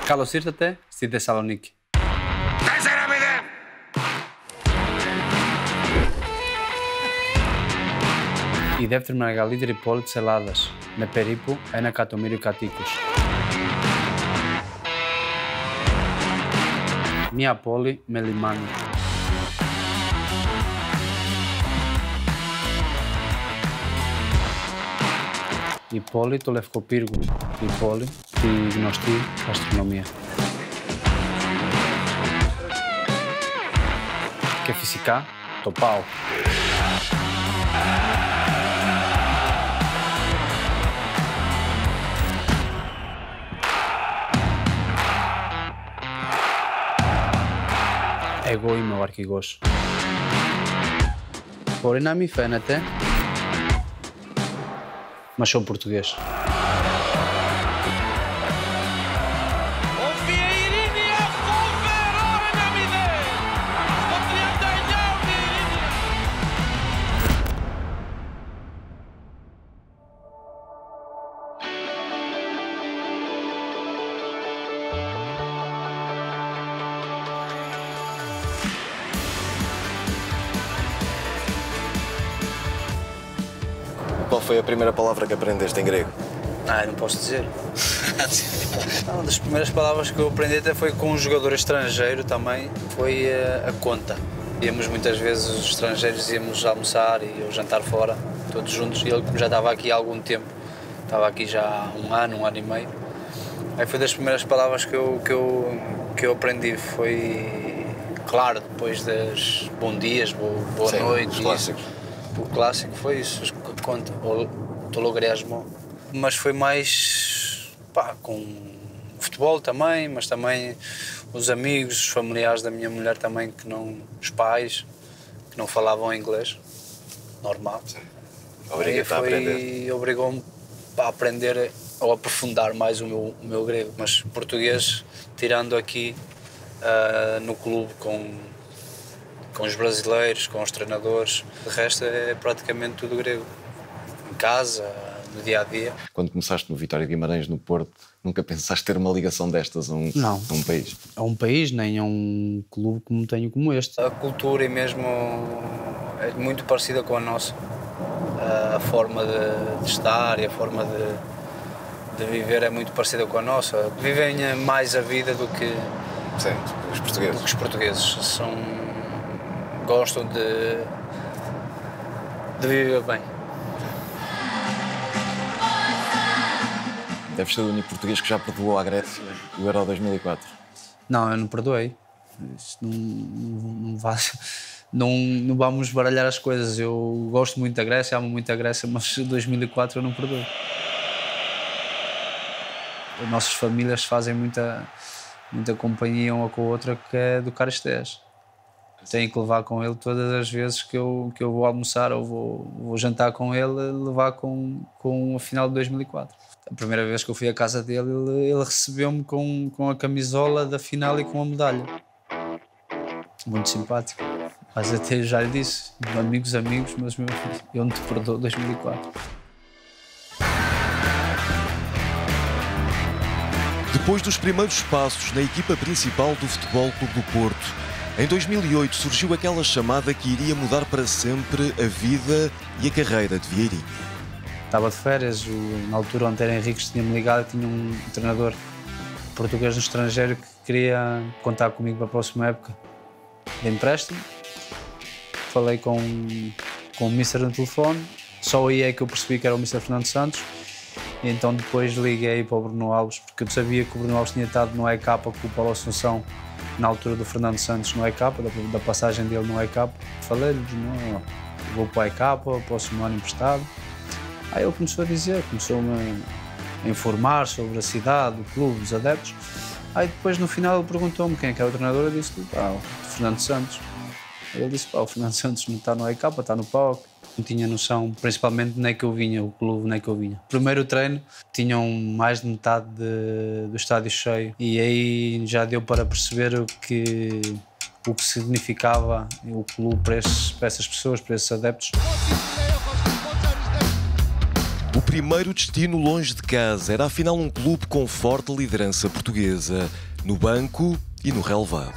Καλώς ήρθατε στη Θεσσαλονίκη. Η δεύτερη μεγαλύτερη πόλη της Ελλάδας, με περίπου 1 εκατομμύριο κατοίκους. Μια πόλη με λιμάνι. Η πόλη του Λευκοπύργου. Η πόλη τη γνωστή αστρονομία. Και φυσικά το ΠΑΟΚ. Εγώ είμαι ο αρχηγός. Μπορεί να μην φαίνεται, μα sou português. Qual foi a primeira palavra que aprendeste em grego? Não posso dizer. Uma das primeiras palavras que eu aprendi até foi com um jogador estrangeiro também, foi a conta. Íamos muitas vezes, os estrangeiros íamos almoçar e ou jantar fora, todos juntos, e ele já estava aqui há algum tempo, estava aqui já há um ano e meio. Aí foi das primeiras palavras que eu aprendi, foi, claro, depois das bom dias, boa Sim, noite. Os clássicos. O clássico foi isso, conta, o logresmo, mas foi mais com futebol também, mas também os amigos, os familiares da minha mulher também, que não, os pais, que não falavam inglês, normal. Obriga-te a aprender. Obrigou-me a aprender ou aprofundar mais o meu grego, mas português, tirando aqui no clube com os brasileiros, com os treinadores, o resto é praticamente tudo grego. Em casa, no dia a dia. Quando começaste no Vitória de Guimarães, no Porto, nunca pensaste ter uma ligação destas a um país? A um país, nem a um clube como tenho como este. A cultura é mesmo é muito parecida com a nossa. A forma de estar e a forma de viver é muito parecida com a nossa. Vivem mais a vida do que, Sim, os portugueses. do que os portugueses. Gostam de viver bem. Deves ser o único português que já perdoou à Grécia o Euro 2004. Não, eu não perdoei. Isto não vamos baralhar as coisas. Eu gosto muito da Grécia, amo muito a Grécia, mas 2004 eu não perdoo. As nossas famílias fazem muita companhia uma com a outra, que é do Caristés. Tenho que levar com ele todas as vezes que eu vou almoçar ou vou jantar com ele, levar com a final de 2004. A primeira vez que eu fui à casa dele, ele recebeu-me com a camisola da final e com a medalha. Muito simpático. Mas até já lhe disse, amigos, mas eu não te perdoo 2004. Depois dos primeiros passos na equipa principal do Futebol Clube do Porto, em 2008 surgiu aquela chamada que iria mudar para sempre a vida e a carreira de Vieirinho. Estava de férias, na altura o Antero Henriques tinha-me ligado, tinha um treinador português no estrangeiro que queria contar comigo para a próxima época de empréstimo. Falei com o Mister no telefone, só aí é que eu percebi que era o Mister Fernando Santos. E então depois liguei para o Bruno Alves, porque eu sabia que o Bruno Alves tinha estado no EK com o Paulo Assunção na altura do Fernando Santos no EK, da passagem dele no EK. Falei-lhe, não, vou para o EK, próximo ano emprestado. Aí ele começou-me a informar sobre a cidade, o clube, os adeptos. Aí depois no final ele perguntou-me quem é que era o treinador, eu disse, o Fernando Santos. Aí ele disse, o Fernando Santos não está no EK, está no PAOK. Não tinha noção, principalmente nem que eu vinha, o clube nem que eu vinha. Primeiro treino, tinham mais de metade do estádio cheio e aí já deu para perceber o que significava o clube para essas pessoas, para esses adeptos. O primeiro destino longe de casa. Era afinal um clube com forte liderança portuguesa, no banco e no relevado.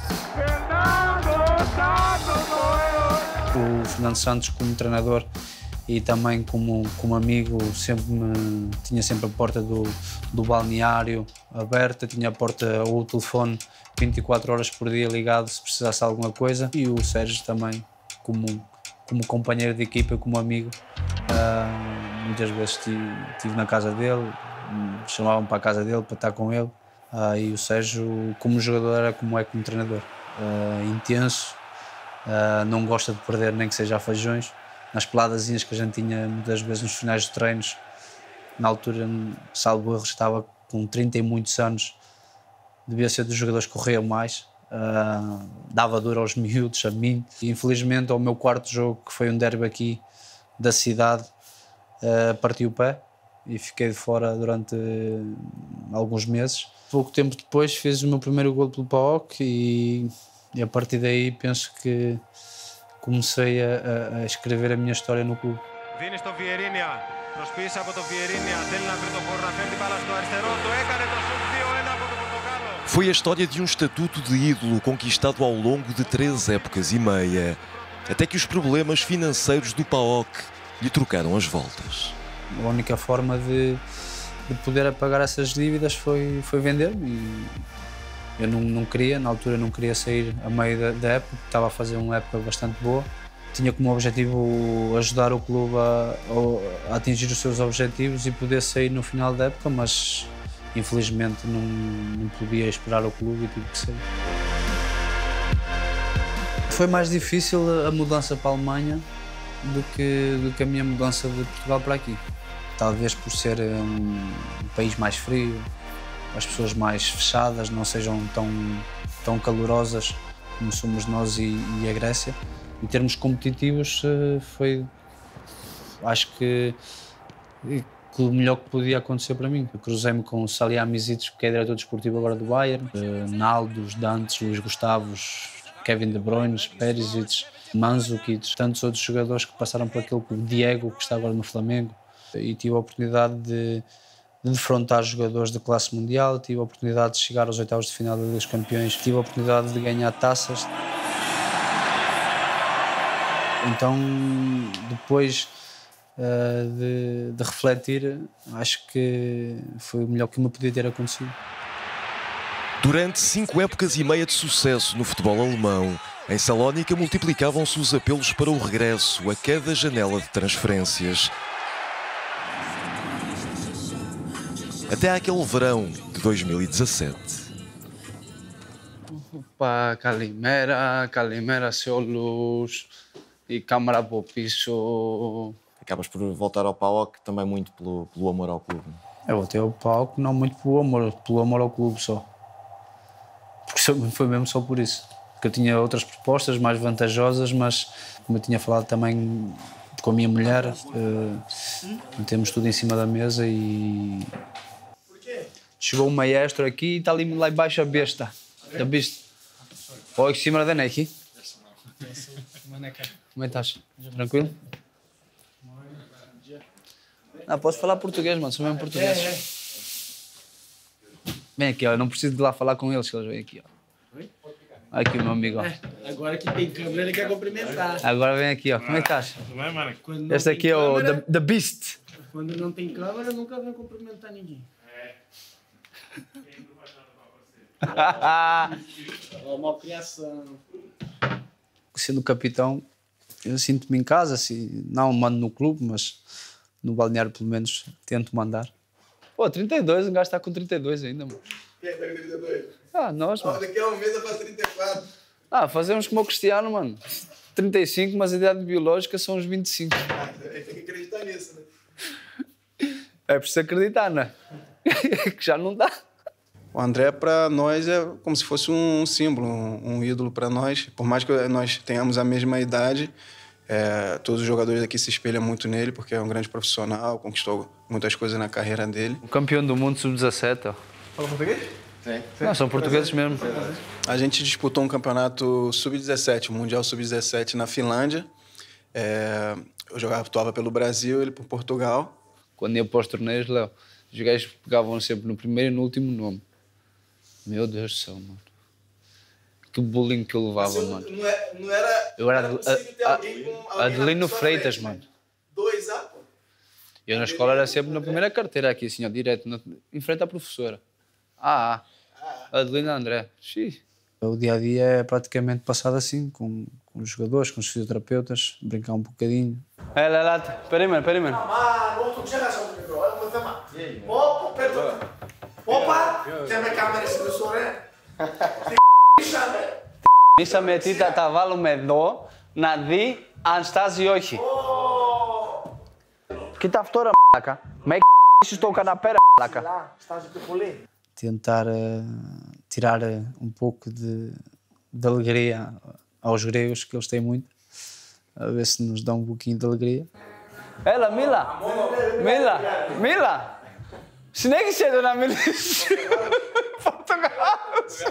O Fernando Santos, como treinador e também como amigo, tinha sempre a porta do balneário aberta, tinha a porta ou o telefone 24 horas por dia ligado se precisasse de alguma coisa. E o Sérgio também, como companheiro de equipa, como amigo. Muitas vezes estive na casa dele, chamavam-me para a casa dele para estar com ele. E o Sérgio, como jogador, era como é como treinador. Intenso, não gosta de perder nem que seja a feijões. Nas peladazinhas que a gente tinha muitas vezes nos finais de treinos, na altura, salvo erro, estava com 30 e muitos anos, devia ser dos jogadores que corriam mais. Dava dor aos miúdos, a mim. E, infelizmente, ao meu quarto jogo, que foi um derby aqui da cidade, parti o pé e fiquei de fora durante alguns meses. Pouco tempo depois fiz o meu primeiro golo pelo PAOK e a partir daí penso que comecei a escrever a minha história no clube. Δίνει στο Βιερίνια, προσποιήσει από το Βιερίνια, θέλει να βρει το χώρο, να φέρει την μπάλα στο αριστερό, το έκανε το σουτ 2-1 από το Πορτογάλο. Foi a história de um estatuto de ídolo conquistado ao longo de 3 épocas e meia, até que os problemas financeiros do PAOK lhe trocaram as voltas. A única forma de poder apagar essas dívidas foi vender-me. Eu não queria, na altura não queria sair a meio da época, estava a fazer uma época bastante boa. Tinha como objetivo ajudar o clube a atingir os seus objetivos e poder sair no final da época, mas infelizmente não podia esperar o clube e tive que sair. Foi mais difícil a mudança para a Alemanha do que a minha mudança de Portugal para aqui. Talvez por ser um país mais frio, as pessoas mais fechadas, não sejam tão calorosas como somos nós e a Grécia. Em termos competitivos, acho que o melhor que podia acontecer para mim. Eu cruzei-me com o Salihamidzic, que é diretor desportivo agora do Bayern, Naldos, Dantes, Luís Gustavos, Kevin De Bruyne, Perisic, Mandzukic, tantos outros jogadores que passaram por aquele clube, Diego, que está agora no Flamengo. E tive a oportunidade de defrontar jogadores de classe mundial, tive a oportunidade de chegar aos oitavos de final da Liga dos Campeões, tive a oportunidade de ganhar taças. Então, depois de refletir, acho que foi o melhor que me podia ter acontecido. Durante 5 épocas e meia de sucesso no futebol alemão, em Salónica multiplicavam-se os apelos para o regresso a cada janela de transferências. Até àquele verão de 2017. Opa, Kalimera σε όλους. E câmara από πίσω. Acabas por voltar ao PAOK também muito pelo amor ao clube. Eu voltei ao PAOK não muito pelo amor ao clube só. Porque foi mesmo só por isso. Porque eu tinha outras propostas mais vantajosas, mas como eu tinha falado também com a minha mulher, temos tudo em cima da mesa e... Chegou um maestro aqui e está ali lá embaixo a besta. Já viste? Oi, cima da aqui. Como é que estás? Tranquilo? Posso falar português, mano. Sou mesmo português. Vem aqui, ó. Não preciso de lá falar com eles, que eles vêm aqui, ó. Olha aqui o meu amigo, ó. Agora que tem câmera, ele quer cumprimentar. Agora vem aqui, ó. Como é que estás? Tudo bem, mano? Este aqui é o The Beast. Quando não tem câmera, nunca vem cumprimentar ninguém. Uma criação. Sendo capitão, eu sinto-me em casa, assim, não mando no clube, mas no balneário pelo menos tento mandar. Pô, 32, o gajo está com 32 ainda, mano. Quem está com 32? Nós, mano. Daqui a um mês eu faço 34. Fazemos como o Cristiano, mano. 35, mas a idade biológica são uns 25. Tem que acreditar nisso, né? É preciso acreditar, né? Que já não dá. O André, para nós, é como se fosse um símbolo, um ídolo para nós. Por mais que nós tenhamos a mesma idade, todos os jogadores aqui se espelham muito nele, porque é um grande profissional, conquistou muitas coisas na carreira dele. O campeão do mundo sub-17, ó. Fala português? Sim. Não, são portugueses mesmo. A gente disputou um campeonato sub-17, o Mundial Sub-17 na Finlândia. Eu atuava pelo Brasil, ele por Portugal. quando ia para os torneios, Léo, os gajos pegavam sempre no primeiro e no último nome. Meu Deus do céu, mano. Que bullying que eu levava, mano. Eu era Adelino Freitas, mano. 2A, pô. Eu na escola era sempre na primeira carteira aqui, assim, ó, direto, em frente à professora. Adelino André. Xiii. O dia-a-dia é praticamente passado assim, com os jogadores, com os fisioterapeutas, brincar um bocadinho. Περίμενε. Μάλλον το ξέχασα το μικρό, έχουμε θέμα. Πω, πέτω. Όπα, και με κάμερες είναι ωραία. Ήσαμε τι τα βάλουμε εδώ, να δει αν στάζει ή όχι. Κοίτα αυτό ρε μαλάκα. Με έχει στο καναπέ ρε μαλάκα. Στάζει πιο πολύ. Tentar tirar um pouco de alegria aos gregos, que eles têm muito, a ver se nos dão um pouquinho de alegria. Έλα, μίλα! Συνέχισε εδώ να μιλήσεις. Πορτογάλος.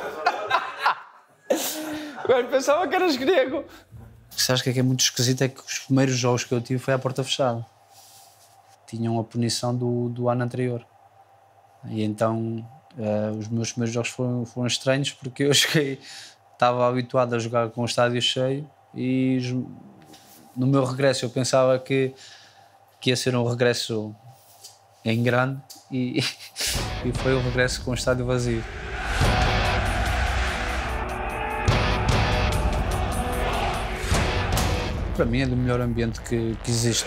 Eu pensava que eras grego. Sabes o que é muito esquisito? É que os primeiros jogos que eu tive foi à porta fechada. Tinham a punição do ano anterior. E então os meus primeiros jogos foram estranhos porque eu estava habituado a jogar com o estádio cheio e no meu regresso eu pensava que ia ser um regresso em grande e foi um regresso com o estádio vazio. Para mim é do melhor ambiente que existe.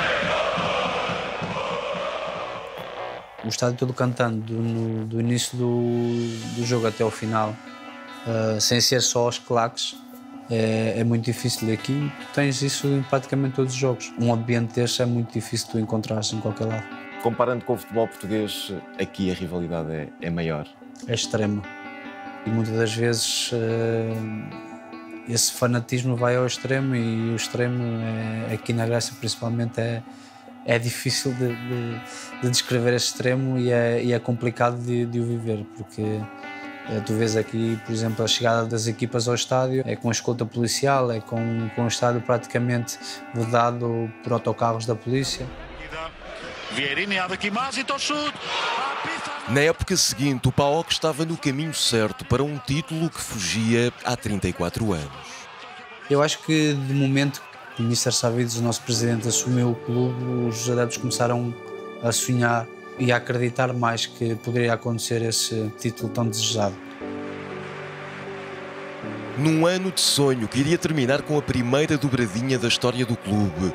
O estádio todo cantando, do início do jogo até ao final, sem ser só os claques, é muito difícil. Aqui tens isso em praticamente todos os jogos. Um ambiente deste é muito difícil tu encontrares em qualquer lado. Comparando com o futebol português, aqui a rivalidade é maior? É extrema. E muitas das vezes esse fanatismo vai ao extremo e o extremo, aqui na Grécia principalmente, é difícil de descrever esse extremo e é complicado de o viver, porque tu vês aqui, por exemplo, a chegada das equipas ao estádio é com a escolta policial, é com o estádio praticamente vedado por autocarros da polícia. Na época seguinte, o PAOK estava no caminho certo para um título que fugia há 34 anos. Eu acho que, de momento, o Mr. Savides, o nosso presidente, assumiu o clube, os adeptos começaram a sonhar e a acreditar mais que poderia acontecer esse título tão desejado. Num ano de sonho que iria terminar com a primeira dobradinha da história do clube,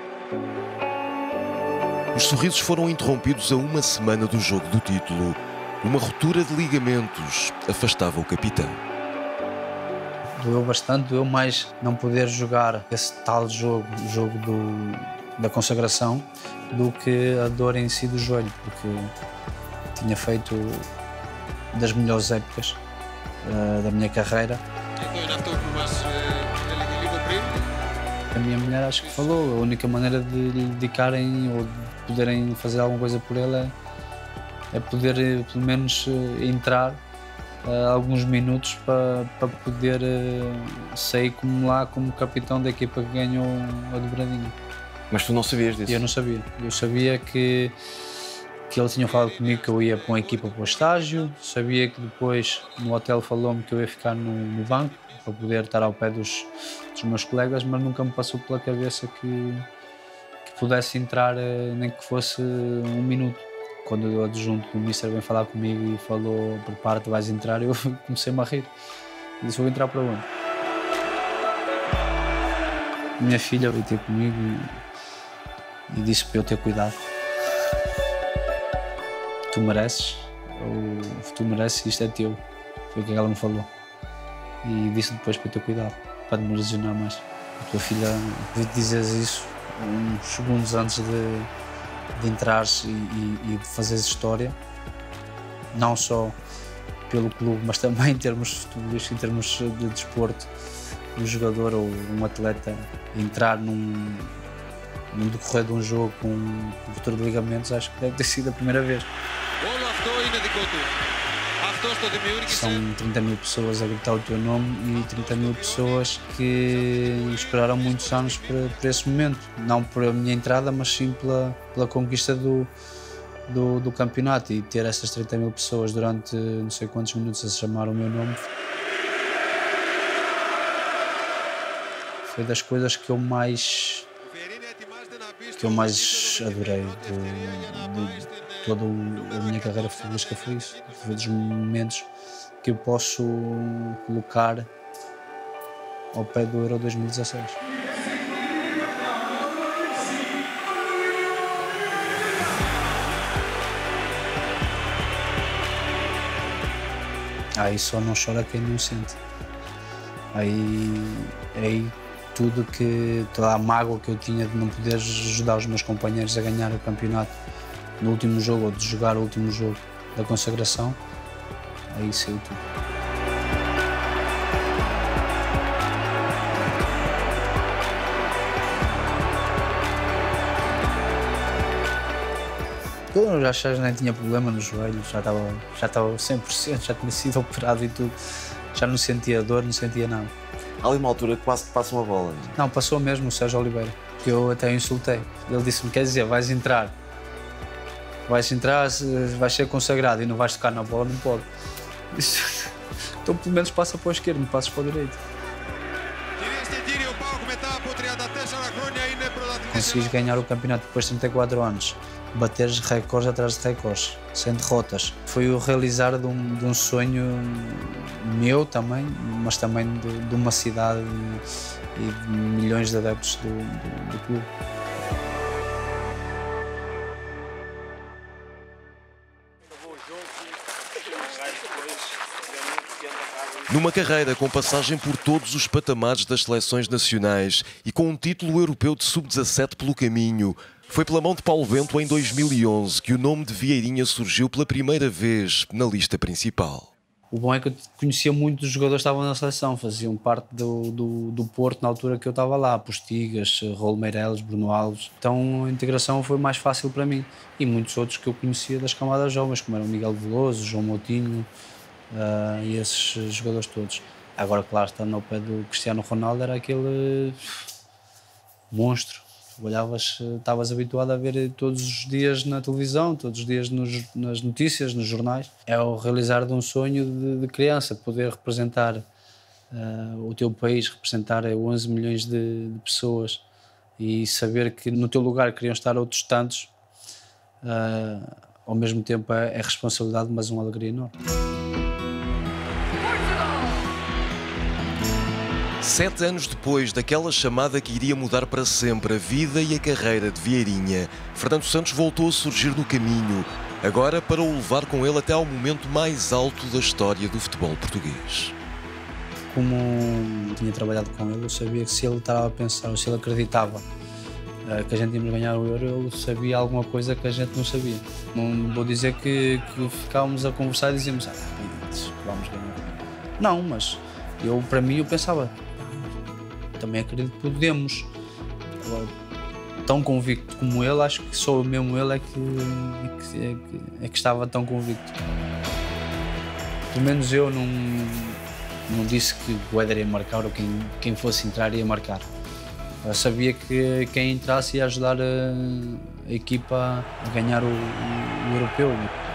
os sorrisos foram interrompidos a uma semana do jogo do título. Uma ruptura de ligamentos afastava o capitão. Doeu bastante, doeu mais não poder jogar esse tal jogo, o jogo da consagração, do que a dor em si do joelho, porque tinha feito das melhores épocas da minha carreira. A minha mulher acho que falou, a única maneira de lhe dedicarem ou de poderem fazer alguma coisa por ele é poder pelo menos entrar alguns minutos para poder sair como capitão da equipa que ganhou a dobradinha. Mas tu não sabias disso? Eu não sabia. Eu sabia que ele tinha falado comigo que eu ia para uma equipa para o estágio, sabia que depois no hotel falou-me que eu ia ficar no banco para poder estar ao pé dos meus colegas, mas nunca me passou pela cabeça que pudesse entrar nem que fosse um minuto. Quando o adjunto do Mister vem falar comigo e falou, prepara-te, vais entrar, eu comecei-me a rir. Eu disse, vou entrar para onde? Minha filha veio ter comigo e disse para eu ter cuidado. Tu mereces, isto é teu. Foi o que ela me falou. E disse depois para eu ter cuidado, para não me lesionar mais. A tua filha veio dizer isso uns segundos antes de entrares e de fazeres história, não só pelo clube, mas também em termos futebolísticos, em termos de desporto, um jogador ou um atleta entrar no decorrer de um jogo com ruptura de ligamentos, acho que deve ter sido a primeira vez. São 30 mil pessoas a gritar o teu nome e 30 mil pessoas que esperaram muitos anos por esse momento. Não por a minha entrada, mas sim pela conquista do do campeonato e ter essas 30 mil pessoas durante não sei quantos minutos a chamar o meu nome foi das coisas que eu mais adorei de toda a minha carreira futebolística. Foi isso, foi dos momentos que eu posso colocar ao pé do Euro 2016. Aí só não chora quem não sente. Aí toda a mágoa que eu tinha de não poder ajudar os meus companheiros a ganhar o campeonato no último jogo ou de jogar o último jogo da consagração, aí saiu tudo. Eu já nem tinha problema no joelho, já estava 100%, já tinha sido operado e tudo, já não sentia dor, não sentia nada. Há ali uma altura que quase te passa uma bola. Não, passou mesmo o Sérgio Oliveira, que eu até o insultei. Ele disse-me, quer dizer, vais entrar, vais ser consagrado e não vais tocar na bola, não pode. Então pelo menos passa para o esquerdo, não passas para o direito. Conseguis ganhar o campeonato depois de 34 anos, bateres recordes atrás de recordes, sem derrotas. Foi o realizar de um sonho meu também, mas também de uma cidade e de milhões de adeptos do clube. Numa carreira com passagem por todos os patamares das seleções nacionais e com um título europeu de sub-17 pelo caminho, foi pela mão de Paulo Bento em 2011 que o nome de Vieirinha surgiu pela primeira vez na lista principal. O bom é que eu conhecia muito dos jogadores que estavam na seleção, faziam parte do Porto na altura que eu estava lá, Postigas, Raul Meireles, Bruno Alves. Então a integração foi mais fácil para mim. E muitos outros que eu conhecia das camadas jovens, como era o Miguel Veloso, João Moutinho e esses jogadores todos. Agora, claro, estando ao pé do Cristiano Ronaldo era aquele monstro. Estavas habituado a ver todos os dias na televisão, todos os dias nas notícias, nos jornais. É o realizar de um sonho de criança, poder representar o teu país, representar 11 milhões de pessoas e saber que no teu lugar queriam estar outros tantos, ao mesmo tempo é responsabilidade, mas uma alegria enorme. 7 anos depois daquela chamada que iria mudar para sempre a vida e a carreira de Vieirinha, Fernando Santos voltou a surgir no caminho, agora para o levar com ele até ao momento mais alto da história do futebol português. Como tinha trabalhado com ele, eu sabia que se ele estava a pensar, ou se ele acreditava que a gente ia ganhar o Euro, ele sabia alguma coisa que a gente não sabia. Não vou dizer que ficávamos a conversar e dizíamos vamos ganhar. Não, mas para mim eu pensava, também acredito que podemos. Agora, tão convicto como ele, acho que só mesmo ele é que estava tão convicto. Pelo menos eu não disse que o Éder ia marcar ou quem fosse entrar ia marcar. Eu sabia que quem entrasse ia ajudar a equipa a ganhar o europeu.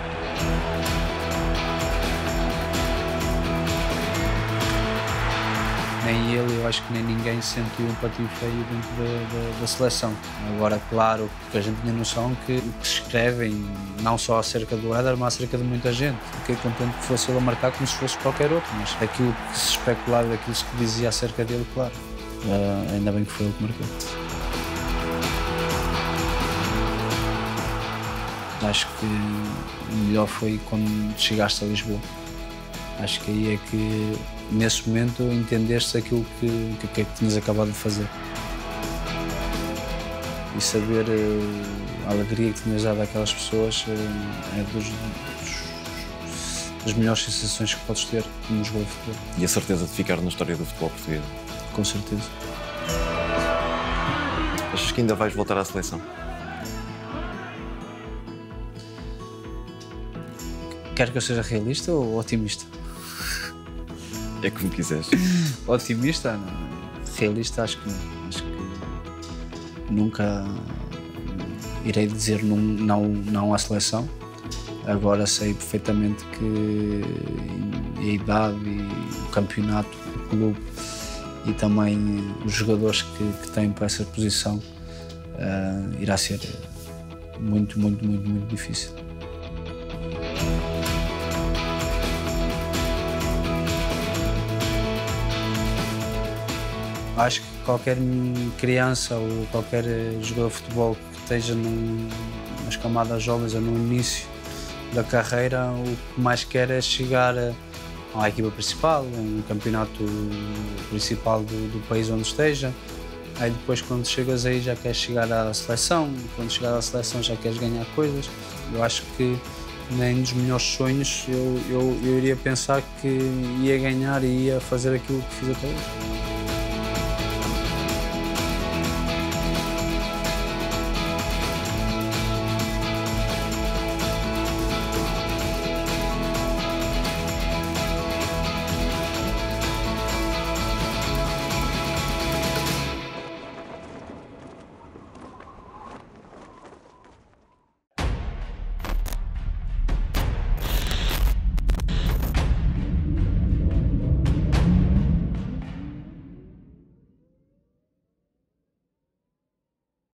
Nem ele, eu acho que nem ninguém sentiu um patinho feio dentro da seleção. Agora, claro, que a gente tinha noção que o que se escrevem, não só acerca do Éder, mas acerca de muita gente. Fiquei contente que fosse ele a marcar como se fosse qualquer outro, mas aquilo que se especulava, aquilo que se dizia acerca dele, claro, ainda bem que foi ele que marcou. Acho que o melhor foi quando chegaste a Lisboa. Acho que aí é que, nesse momento, entendeste aquilo que tinhas acabado de fazer. E saber a alegria que tinhas dado àquelas pessoas é das melhores sensações que podes ter no jogo de futebol. E a certeza de ficar na história do futebol português? Com certeza. Achas que ainda vais voltar à seleção? Quer que eu seja realista ou otimista? É como quiseres. Otimista? Não. Realista acho que não. Acho que nunca irei dizer não à seleção. Agora sei perfeitamente que a idade e o campeonato, o clube e também os jogadores que têm para essa posição irá ser muito difícil. Acho que qualquer criança ou qualquer jogador de futebol que esteja nas camadas jovens ou no início da carreira, o que mais quer é chegar à equipa principal, no campeonato principal do país onde esteja. Aí depois, quando chegas aí, já queres chegar à seleção, quando chegar à seleção já queres ganhar coisas. Eu acho que nem dos melhores sonhos eu iria pensar que ia ganhar e ia fazer aquilo que fiz até hoje.